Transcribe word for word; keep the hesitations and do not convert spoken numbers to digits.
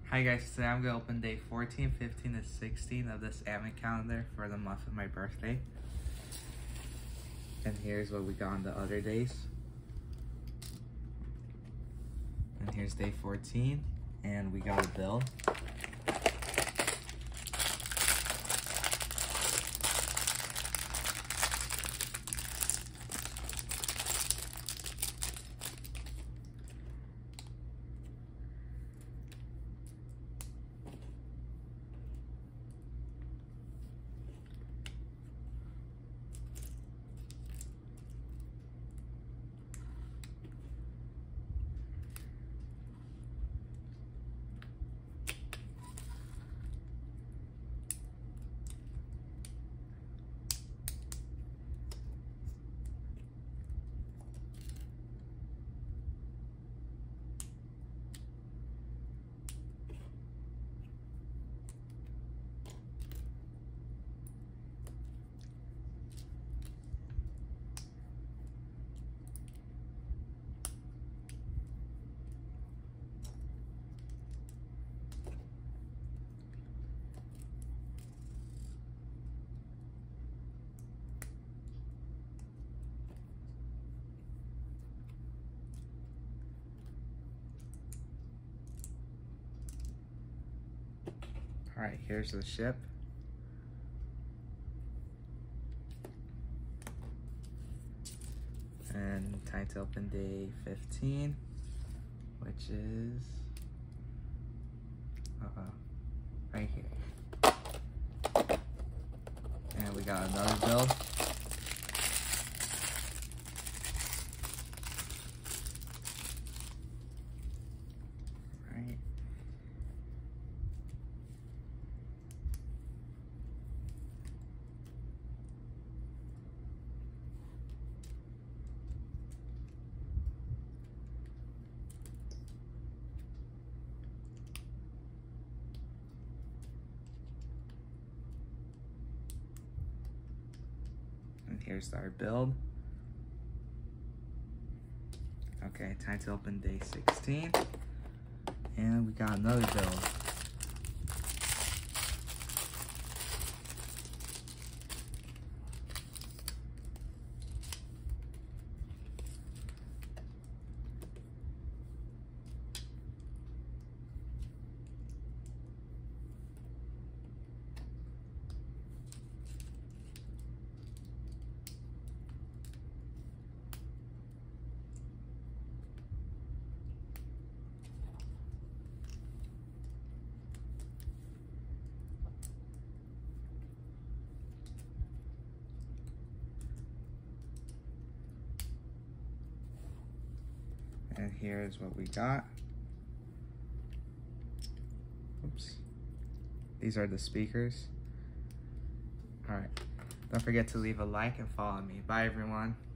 Hi guys, today I'm going to open day fourteen, fifteen, and sixteen of this advent calendar for the month of my birthday. And here's what we got on the other days. And here's day fourteen, and we got a bill. All right, here's the ship. And time to open day fifteen, which is uh, right here. And we got another bill. Right. And here's our build. Okay, time to open day sixteen. And we got another build. And here's what we got. Oops. These are the speakers. All right. Don't forget to leave a like and follow me. Bye, everyone.